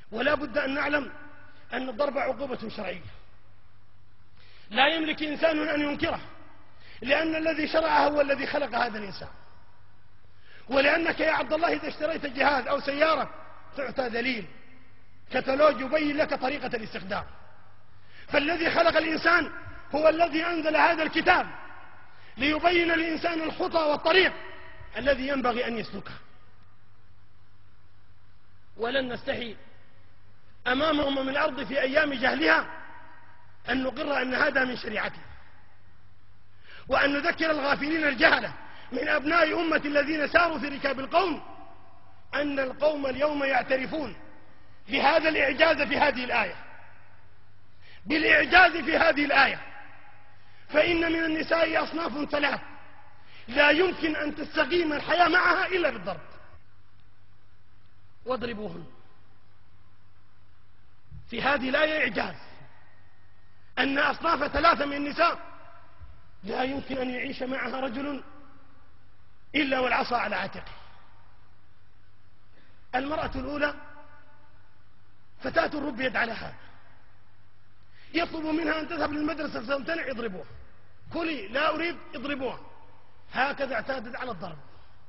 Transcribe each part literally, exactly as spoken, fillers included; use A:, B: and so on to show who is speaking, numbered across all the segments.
A: ولا بد أن نعلم أن الضرب عقوبة شرعية لا يملك إنسان أن ينكره، لأن الذي شرعه هو الذي خلق هذا الإنسان. ولأنك يا عبد الله إذا اشتريت جهاز أو سيارة تعطى دليل كتالوج يبين لك طريقة الاستخدام، فالذي خلق الإنسان هو الذي أنزل هذا الكتاب ليبين الإنسان الخطى والطريق الذي ينبغي أن يسلكه. ولن نستحي أمام أمم الأرض في أيام جهلها أن نقر أن هذا من شريعته، وأن نذكر الغافلين الجهلة من أبناء أمة الذين ساروا في ركاب القوم أن القوم اليوم يعترفون بهذا الإعجاز في هذه الآية، بالإعجاز في هذه الآية. فإن من النساء أصناف ثلاث لا يمكن أن تستقيم الحياة معها إلا بالضرب، واضربوهن. في هذه الآية إعجاز أن أصناف ثلاثة من النساء لا يمكن أن يعيش معها رجل إلا والعصا على عاتقه. المرأة الأولى فتاة ربيت على هذا، يطلب منها أن تذهب للمدرسة فتمتنع يضربوها، كلي لا أريد اضربوها، هكذا اعتادت على الضرب،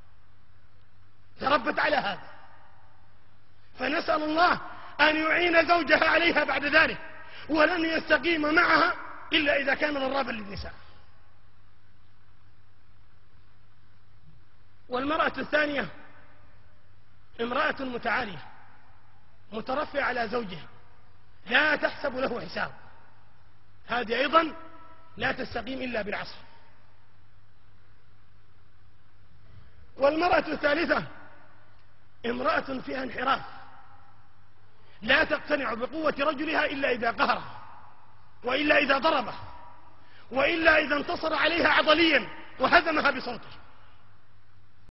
A: تربت على هذا. فنسأل الله أن يعين زوجها عليها بعد ذلك، ولن يستقيم معها إلا إذا كان ضرابا للنساء. والمرأة الثانية امرأة متعالية مترفعة على زوجها لا تحسب له حساب، هذه أيضا لا تستقيم إلا بالعصر. والمرأة الثالثة امرأة فيها انحراف لا تقتنع بقوة رجلها إلا إذا قهره، وإلا إذا ضربه، وإلا إذا انتصر عليها عضليا وهزمها بصوته.